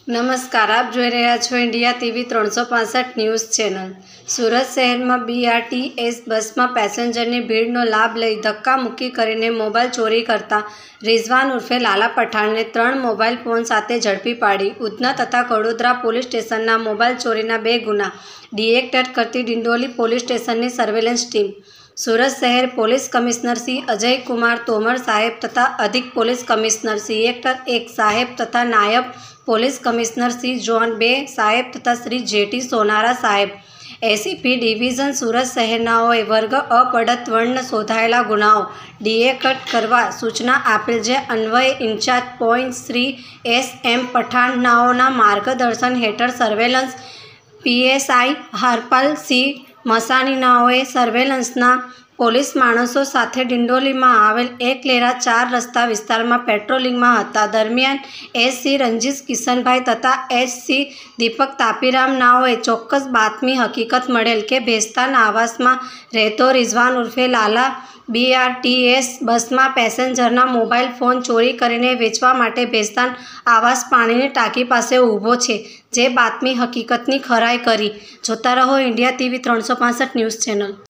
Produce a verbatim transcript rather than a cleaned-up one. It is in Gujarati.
નમસ્કાર, આપ જોઈ રહ્યા છો ઇન્ડિયા ટીવી ત્રણસો પાસઠ ન્યૂઝ ચેનલ। સુરત શહેરમાં બીઆરટીએસ બસમાં પેસેન્જરની ભીડનો લાભ લઈ ધક્કામુક્કી કરીને મોબાઈલ ચોરી કરતા રિઝવાન ઉર્ફે લાલા પઠાણને ત્રણ મોબાઈલ ફોન સાથે ઝડપી પાડી ઉધના તથા કડોદરા પોલીસ સ્ટેશનના મોબાઈલ ચોરીના બે ગુના ડિટેક્ટ કરતી ડિંડોલી પોલીસ સ્ટેશનની સર્વેલન્સ ટીમ। સુરત શહેર પોલીસ કમિશનર શ્રી અજય કુમાર તોમર સાહેબ તથા અધિક પોલીસ કમિશનર સિએક્ટર એક સાહેબ તથા નાયબ પોલીસ કમિશનર શ્રી ઝોન બે સાહેબ તથા શ્રી જેટી સોનારા સાહેબ એસીપી ડિવિઝન સુરત શહેરનાઓએ વર્ગ અ પડત વર્ણ શોધાયેલા ગુનાઓ ડિટેક્ટ કરવા સૂચના આપેલ, જે અન્વયે incharge point Shri S M પઠાણનાઓના માર્ગદર્શન હેઠળ સર્વેલન્સ પીએસઆઈ હરપાલ સિંહ મસાણીનાઓએ સર્વેલન્સના પોલીસ માણસો સાથે ડિંડોલીમાં આવેલ એકલેરા ચાર રસ્તા વિસ્તારમાં પેટ્રોલિંગમાં હતા। દરમિયાન એસસી રંજીત કિશનભાઈ તથા એસસી દીપક તાપીરામ નાઓએ ચોક્કસ બાતમી હકીકત મળેલ કે ભેસ્તાન આવાસમાં રહેતો રિઝવાન ઉર્ફે લાલા બીઆરટીએસ બસમાં પેસેન્જરના મોબાઈલ ફોન ચોરી કરીને વેચવા માટે ભેસ્તાન આવાસ પાણીની ટાંકી પાસે ઊભો છે, જે બાતમી હકીકતની ખરાઈ કરી। જોતા રહો ઇન્ડિયા ટીવી ત્રણસો પાસઠ ન્યૂઝ ચેનલ।